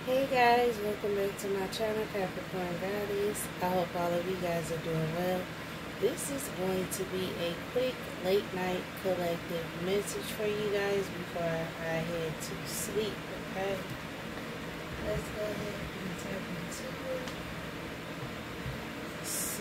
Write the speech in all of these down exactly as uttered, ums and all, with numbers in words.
Hey guys, welcome back to my channel, Capricorn Goddess. I hope all of you guys are doing well. This is going to be a quick late night collective message for you guys before I head to sleep, okay? Let's go ahead and tap into it. See.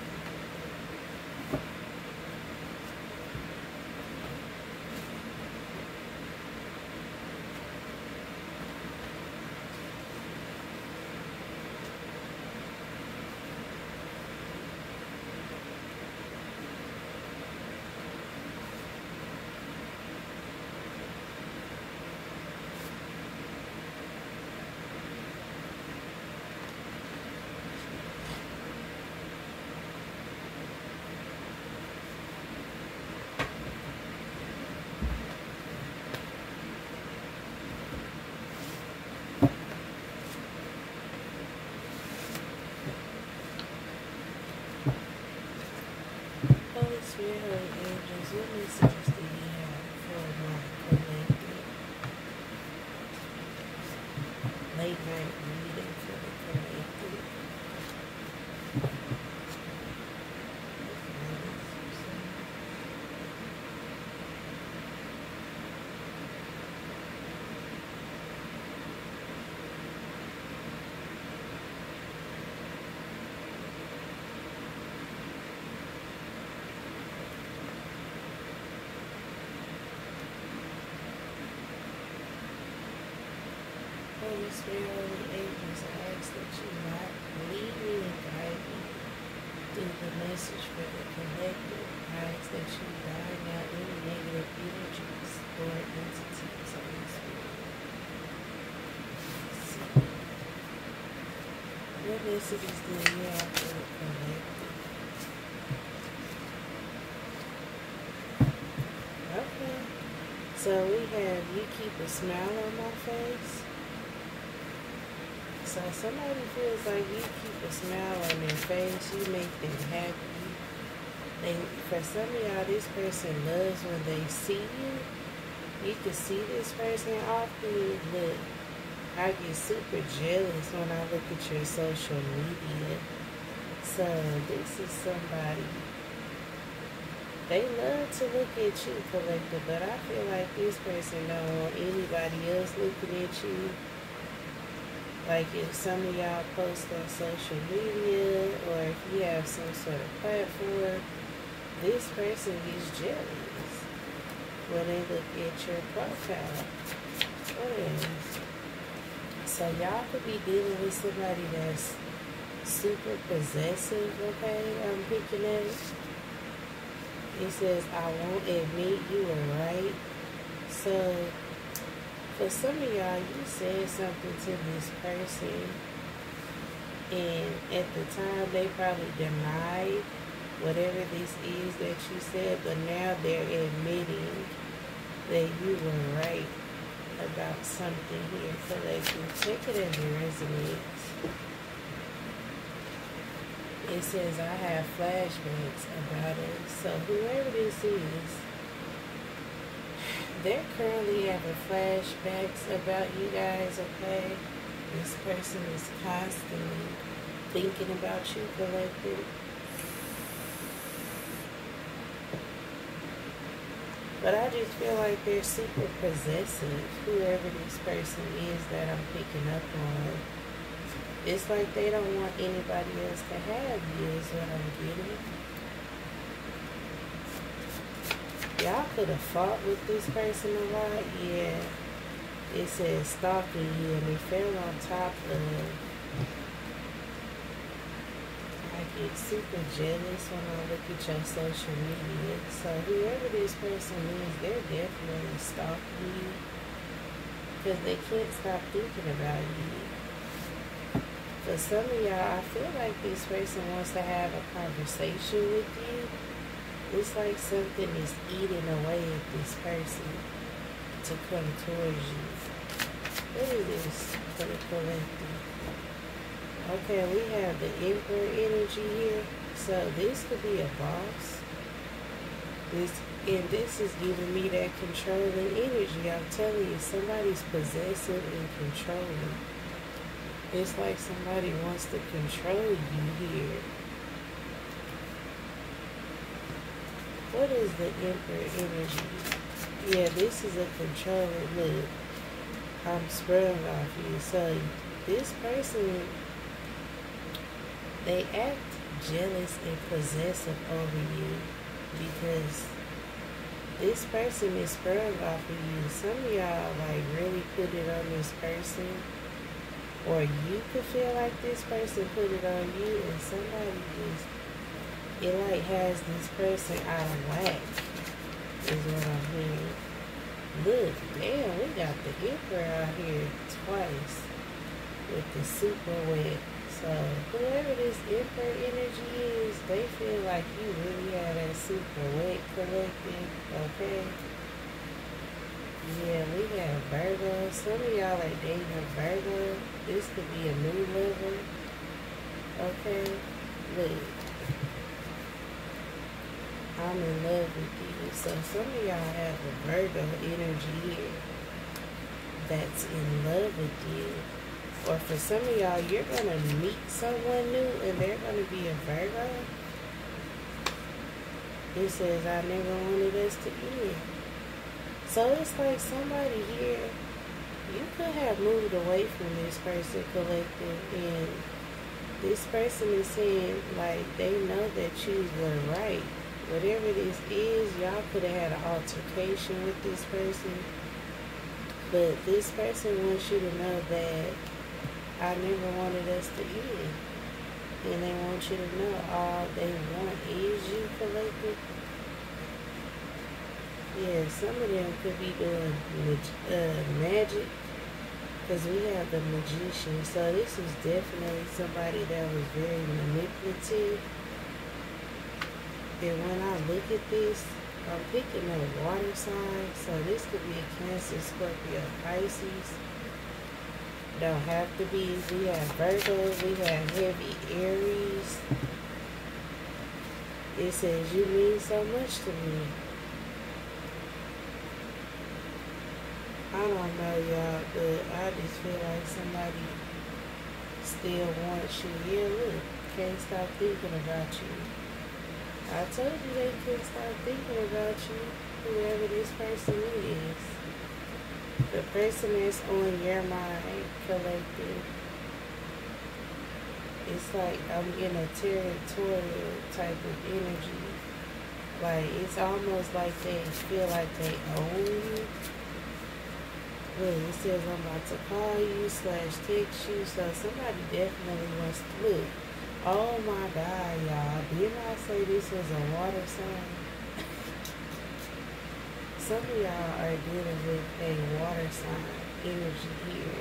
Holy Spirit, Holy Angels, what messages do you have for my collective late night reading for the collective? Holy Spirit, Holy Angels, I ask that you not lead me and guide me through the message for the collective. I ask that you guide out any negative energies or entities, Holy Spirit. Let's see. What messages do you have for the collective? Okay. So we have you keep a smile on my face. So somebody feels like you keep a smile on their face, you make them happy. They, for some of y'all, this person loves when they see you. You can see this person often. Look, I get super jealous when I look at your social media. So this is somebody, they love to look at you, collective, but I feel like this person don't want anybody else looking at you. Like if some of y'all post on social media or if you have some sort of platform, this person gets jealous when they look at your profile. What is? So y'all could be dealing with somebody that's super possessive, okay? I'm picking up. It says, I won't admit you were right. So for some of y'all, you said something to this person, and at the time, they probably denied whatever this is that you said, but now they're admitting that you were right about something here. So they can check it as it resonates. It says, I have flashbacks about it. So whoever this is, they're currently having flashbacks about you guys, okay? This person is constantly thinking about you, collective. But I just feel like they're super possessive, whoever this person is that I'm picking up on. It's like they don't want anybody else to have you, is what I'm getting. Y'all could have fought with this person a lot. Yeah. It says stalking you, and they fell on top of. I get super jealous when I look at your social media. So whoever this person is, they're definitely stalking you because they can't stop thinking about you. For some of y'all, I feel like this person wants to have a conversation with you. It's like something is eating away at this person to come towards you. What is this for the collective? Okay, we have the Emperor energy here. So this could be a boss. This and this is giving me that controlling energy. I'm telling you, somebody's possessive and controlling. It's like somebody wants to control you here. What is the Emperor energy? Yeah, this is a controlling look. I'm sprung off you. So this person, they act jealous and possessive over you because this person is sprung off of you. Some of y'all like really put it on this person, or you could feel like this person put it on you, and somebody just, it like has this person out of whack, is what I'm hearing. Look, damn, we got the Emperor out here twice with the super wet. So whoever this Emperor energy is, they feel like you really have that super wet collective, okay? Yeah, we have Virgo. Some of y'all are dating a Virgo. This could be a new lover, okay? Look, I'm in love with you. So some of y'all have a Virgo energy here that's in love with you. Or for some of y'all, you're going to meet someone new and they're going to be a Virgo. It says, I never wanted us to end. So it's like somebody here, you could have moved away from this person collective, and this person is saying, like, they know that you were right. Whatever this is, y'all could have had an altercation with this person. But this person wants you to know that I never wanted us to end. And they want you to know all they want is you collective. Yeah, some of them could be doing uh, magic, because we have the magician. So this was definitely somebody that was very manipulative. And when I look at this, I'm picking up water sign. So this could be a Cancer, Scorpio, Pisces. Don't have to be. We have Virgo. We have heavy Aries. It says, you mean so much to me. I don't know, y'all, but I just feel like somebody still wants you. Yeah, look, can't stop thinking about you. I told you they couldn't stop thinking about you, whoever this person is. The person that's on your mind, collective. It's like I'm getting a territorial type of energy. Like, it's almost like they feel like they own you. Look, it says I'm about to call you slash text you. So somebody definitely wants to look. Oh my God, y'all. Didn't I say this was a water sign? Some of y'all are dealing with a water sign energy here.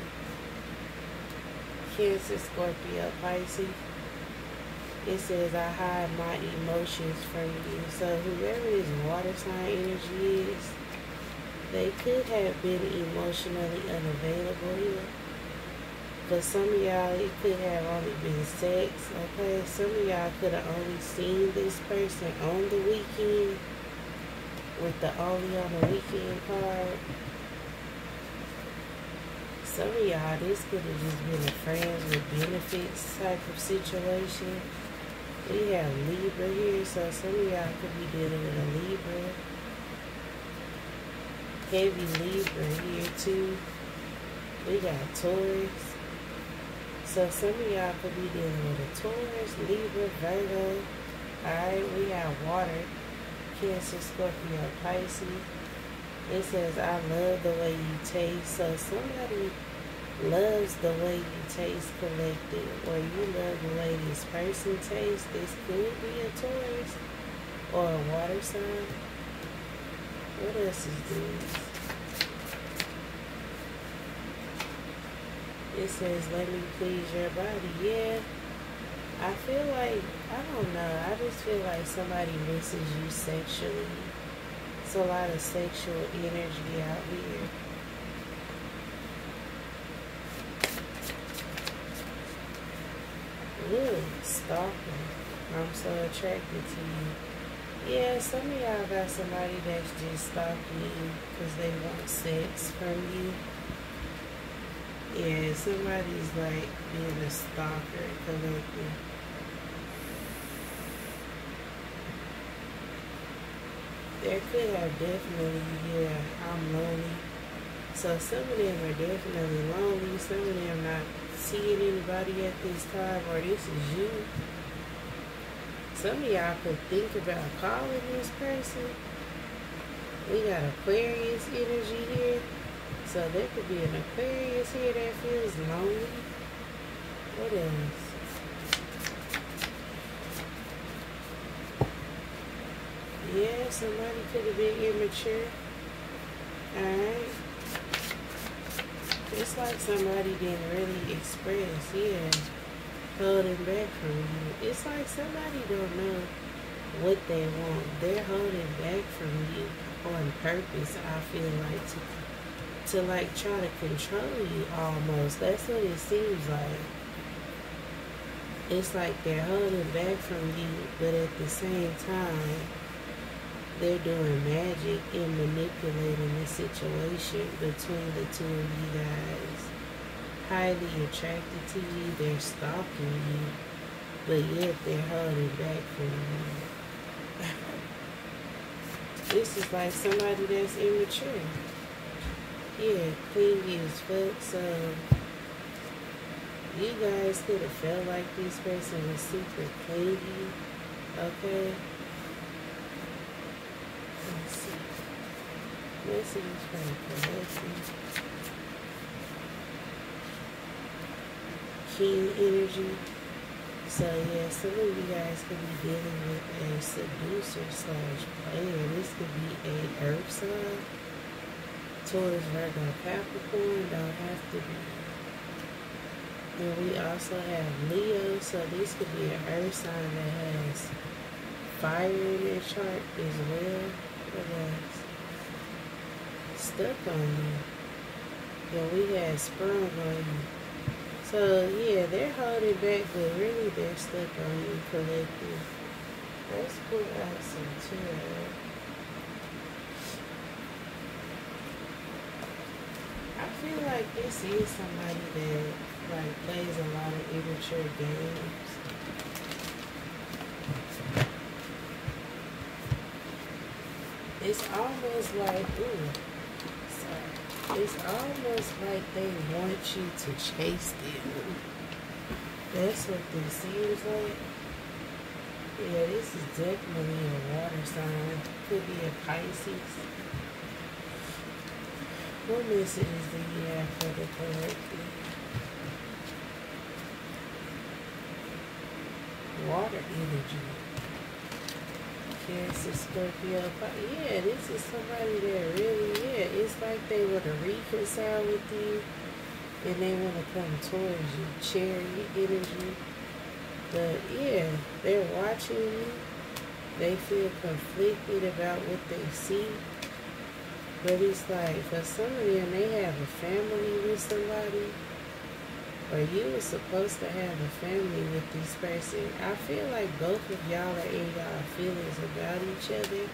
Cancer, Scorpio, Pisces. It says I hide my emotions from you. So whoever this water sign energy is, they could have been emotionally unavailable here. For some of y'all, it could have only been sex, okay? Some of y'all could have only seen this person on the weekend with the only on the weekend card. Some of y'all, this could have just been a friends with benefits type of situation. We have Libra here, so some of y'all could be dealing with a Libra. Heavy Libra here too. We got Taurus. So some of y'all could be dealing with a Taurus, Libra, Virgo. Alright, we have water. Cancer, Scorpio, Pisces. It says, I love the way you taste. So somebody loves the way you taste, collective, or you love the way this person tastes. This could be a Taurus or a water sign. What else is this? It says, let me please your body. Yeah, I feel like, I don't know, I just feel like somebody misses you sexually. It's a lot of sexual energy out here. Look, stalking. I'm so attracted to you. Yeah, some of y'all got somebody that's just stalking you because they want sex from you. Yeah, somebody's like being a stalker, collecting. There could have definitely, yeah, I'm lonely. So some of them are definitely lonely. Some of them not seeing anybody at this time, or this is you. Some of y'all could think about calling this person. We got Aquarius energy here. So there could be an Aquarius here that feels lonely. What else? Yeah, somebody could have been immature. Alright. It's like somebody didn't really express, yeah, holding back from you. It's like somebody don't know what they want. They're holding back from you on purpose, I feel like, to, to like try to control you almost. That's what it seems like. It's like they're holding back from you, but at the same time, they're doing magic in manipulating the situation between the two of you guys. Highly attracted to you, they're stalking you, but yet they're holding back from you. This is like somebody that's immature. Yeah, clingy as fuck, so you guys could have felt like this person was super clingy, okay? Let's see. Messages from the collective. King energy. So yeah, some of you guys could be dealing with a seducer slash player. This could be a earth sign. Taurus, Virgo, Capricorn. Don't have to be. And we also have Leo. So this could be an earth sign that has fire in their chart as well. Else? Stuck on you. Yeah, we had sprung on you. So yeah, they're holding back, but really they're stuck on you, collective. Let's pull out some tarot. I feel like this is somebody that like plays a lot of immature games. It's almost like, ooh, sorry. It's almost like they want you to chase them. That's what this seems like. Yeah, this is definitely a water sign. Could be a Pisces. What messages do you have for the collective? Water energy. Cancer, Scorpio. Yeah, this is somebody that really, yeah, it's like they want to reconcile with you and they want to come towards you. Chariot energy. But yeah, they're watching you. They feel conflicted about what they see. But it's like, for some of them, they have a family with somebody. Or you were supposed to have a family with this person. I feel like both of y'all are in y'all feelings about each other.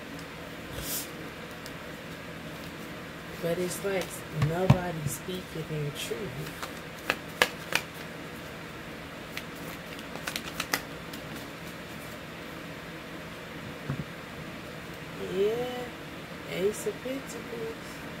But it's like nobody's speaking their truth. Yeah, Ace of Pentacles.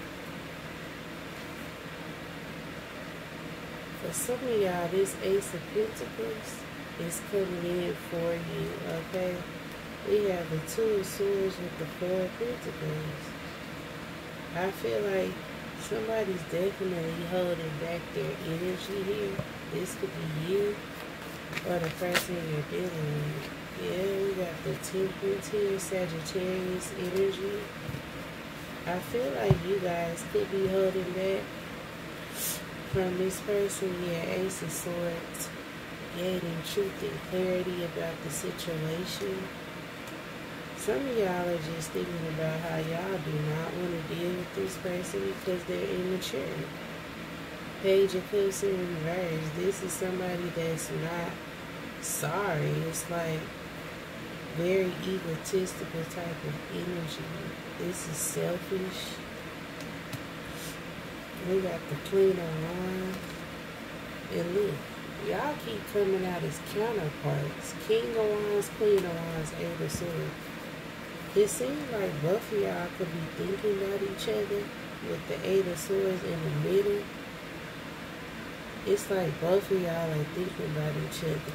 For some of y'all, this Ace of Pentacles is coming in for you, okay? We have the Two of Swords with the Four of Pentacles. I feel like somebody's definitely holding back their energy here. This could be you or the person you're dealing with. Yeah, we got the Temperance here, Sagittarius energy. I feel like you guys could be holding back from this person. Yeah, Ace of Swords, gaining truth and clarity about the situation. Some of y'all are just thinking about how y'all do not want to deal with this person because they're immature. Page of Cups in reverse. This is somebody that's not sorry. It's like very egotistical type of energy. This is selfish. We got the Queen of Wands. And look, y'all keep coming out as counterparts. King of Wands, Queen of Wands, Eight of Swords. It seems like both of y'all could be thinking about each other with the Eight of Swords in the middle. It's like both of y'all are thinking about each other.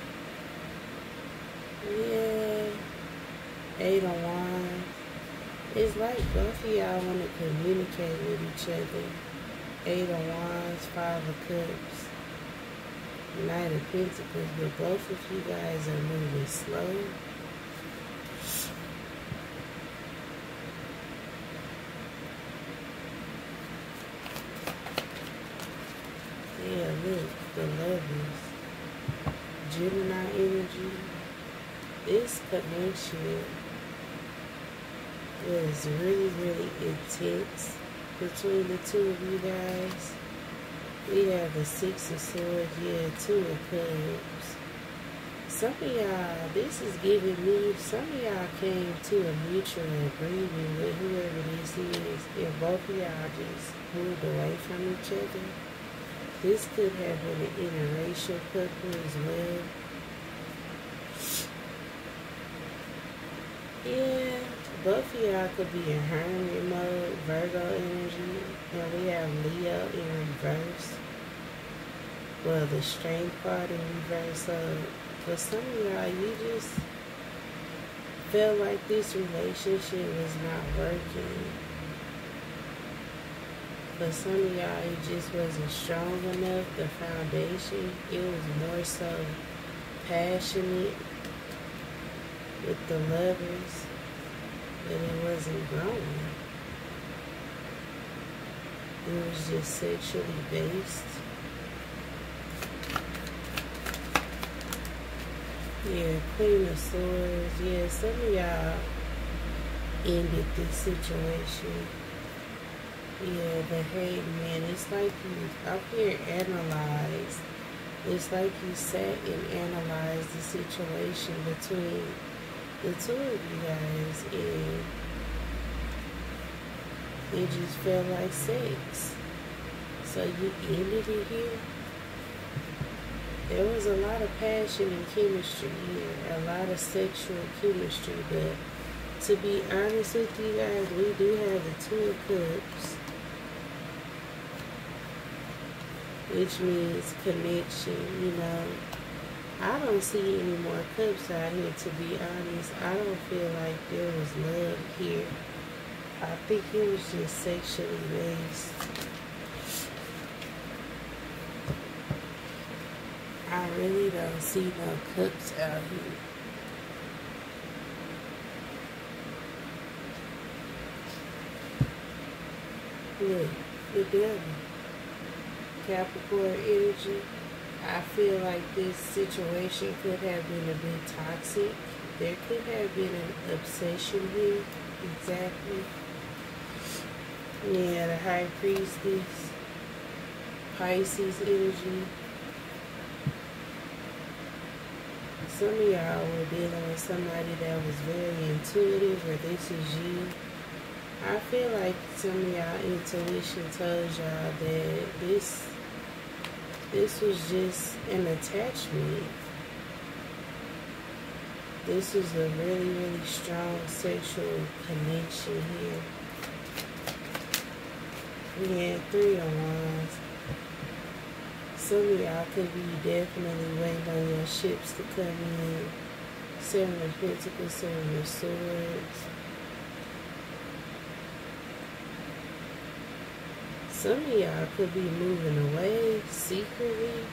Yeah. Eight of Wands. It's like both of y'all want to communicate with each other. Eight of Wands, Five of Cups, Knight of Pentacles, but both of you guys are moving slow. Yeah, look, the Lovers. Gemini energy. This connection was really, really intense between the two of you guys. We have the Six of Swords, yeah, Two of Cups. Some of y'all, this is giving me, some of y'all came to a mutual agreement with whoever this is, and both of y'all just moved away from each other. This could have been an interracial couple as well. Yeah, both of y'all could be in hermit mode, Virgo energy, and we have Leo in reverse. Well, the strength card in reverse. So for some of y'all, you just felt like this relationship was not working. For some of y'all, it just wasn't strong enough, the foundation. It was more so passionate with the Lovers, but it wasn't growing. It was just sexually based. Yeah, Queen of Swords. Yeah, some of y'all ended this situation. Yeah, the Hangman. It's like you up here analyzed. It's like you sat and analyzed the situation between the two of you guys, and it just felt like sex. So you ended it here. There was a lot of passion and chemistry here, a lot of sexual chemistry, but to be honest with you guys, we do have the Two of Cups, which means connection, you know. I don't see any more cups out here, to be honest. I don't feel like there was love here. I think it was just sexually based. I really don't see no cups out here. Look, the devil. Capricorn energy. I feel like this situation could have been a bit toxic. There could have been an obsession here. Exactly. Yeah, the High Priestess. Pisces energy. Some of y'all were dealing with somebody that was very intuitive, or this is you. I feel like some of y'all intuition told y'all that this this was just an attachment. This was a really, really strong sexual connection here. We had Three of Wands. Some of y'all could be definitely waiting on your ships to come in. Seven of Pentacles, Seven of Swords. Some of y'all could be moving away secretly.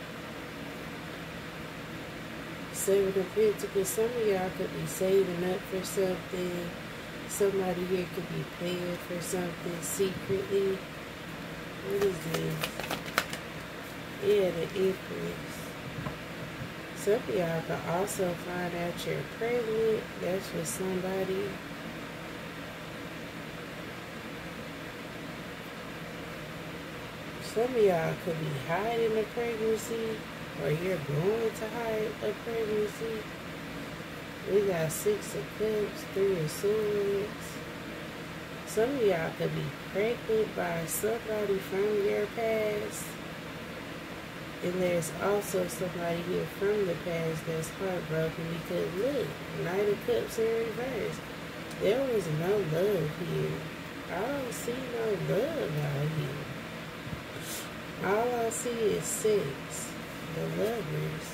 Seven of Pentacles. Some of y'all could be saving up for something. Somebody here could be paying for something secretly. What is this? Yeah, the Empress. Some of y'all could also find out you're pregnant. That's for somebody. Some of y'all could be hiding a pregnancy, or you're going to hide a pregnancy. We got Six of Cups, Three of Swords. Some of y'all could be pregnant by somebody from your past. And there's also somebody here from the past that's heartbroken because look, Knight of Cups in reverse. There was no love here. I don't see no love out here. All I see is sex. The lovers.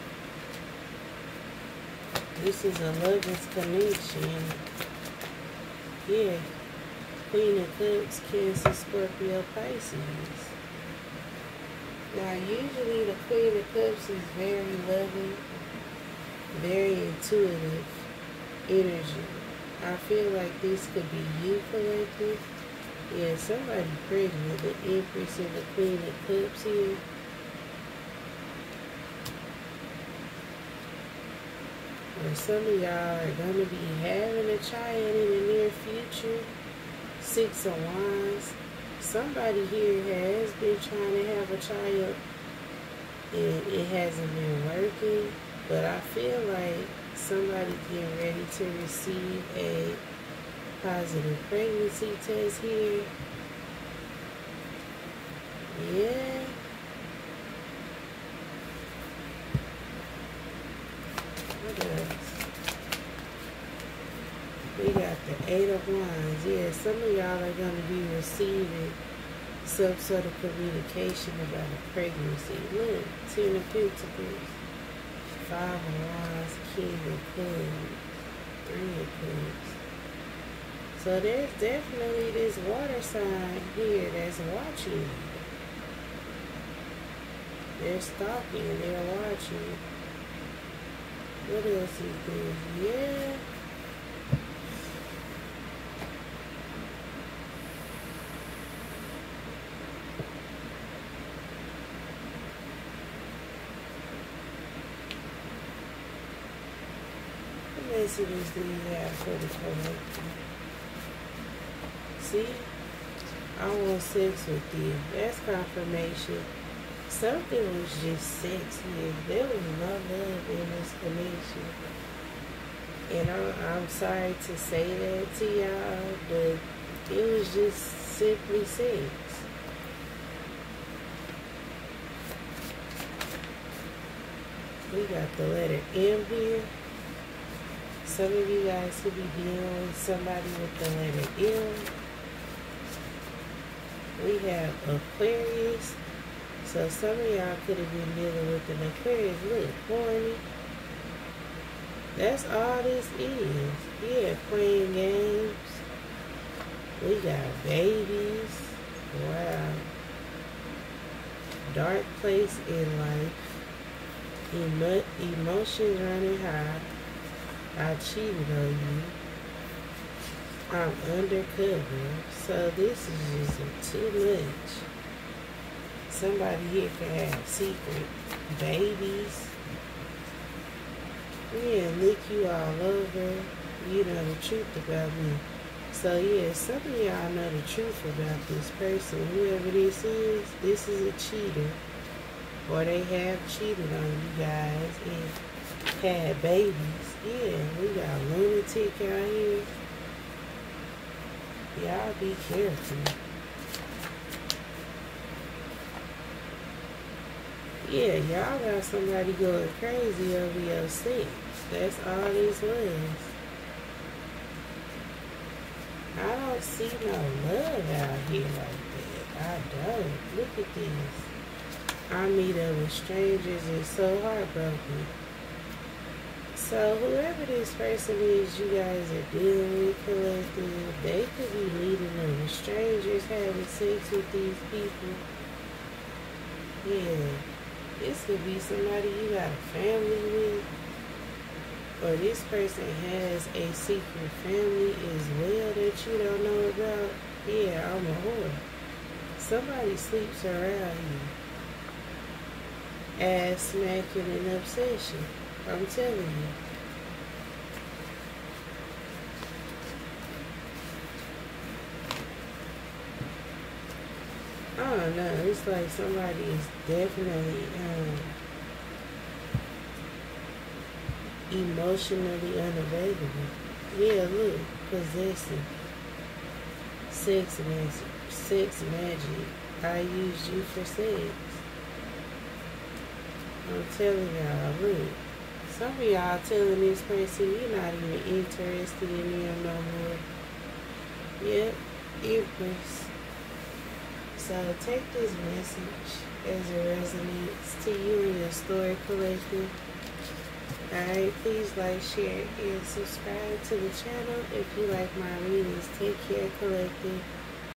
This is a lover's connection. Yeah. Queen of Cups, Cancer, Scorpio, Pisces. Now, usually the Queen of Cups is very loving, very intuitive energy. I feel like this could be you, collective. Yeah, somebody pregnant. The Empress and the Queen of Cups here. Or some of y'all are going to be having a child in the near future. Six of Wands. Somebody here has been trying to have a child and it hasn't been working, but I feel like somebody's getting ready to receive a positive pregnancy test here. Yeah. What else? We got the Eight of Wands. Yeah, some of y'all are going to be receiving some sort of communication about a pregnancy. Look, Ten of Pentacles, Five of Wands, King of Cups, Three of Cups. So there's definitely this water sign here that's watching you. They're stalking, they're watching. What else is this? Yeah. What messages do you have for the collective? See? I want sex with you. That's confirmation. Something was just sex here. There was no love in this connection. And I'm, I'm sorry to say that to y'all, but it was just simply sex. We got the letter M here. Some of you guys could be dealing with somebody with the letter M. We have Aquarius. So some of y'all could have been dealing with an Aquarius. Look, horny. That's all this is. Yeah, playing games. We got babies. Wow. Dark place in life. Emo emotions running high. I cheated on you. I'm undercover. So this is just too much. Somebody here can have secret babies. Yeah, lick you all over. You know the truth about me. So yeah, some of y'all know the truth about this person. Whoever this is, this is a cheater. Or they have cheated on you guys and had babies. Yeah, we got lunatic out here. Y'all be careful. Yeah, y'all got somebody going crazy over your sex. That's all this was. I don't see no love out here like that. I don't. Look at this. I meet up with strangers and so heartbroken. So whoever this person is you guys are dealing with, collective, they could be meeting up with strangers, having sex with these people. Yeah. This could be somebody you got a family with. Or this person has a secret family as well that you don't know about. Yeah, I'm a whore. Somebody sleeps around you. Ass smacking and obsession. I'm telling you. I don't know. It's like somebody is definitely um, emotionally unavailable. Yeah, look, possessive. sex magic. Sex magic. I used you for sex. I'm telling y'all, look. Some of y'all telling this person you're not even interested in them no more. Yep, Empress. So take this message as it resonates to you and your story collective. Alright, please like, share, and subscribe to the channel if you like my readings. Take care, collective.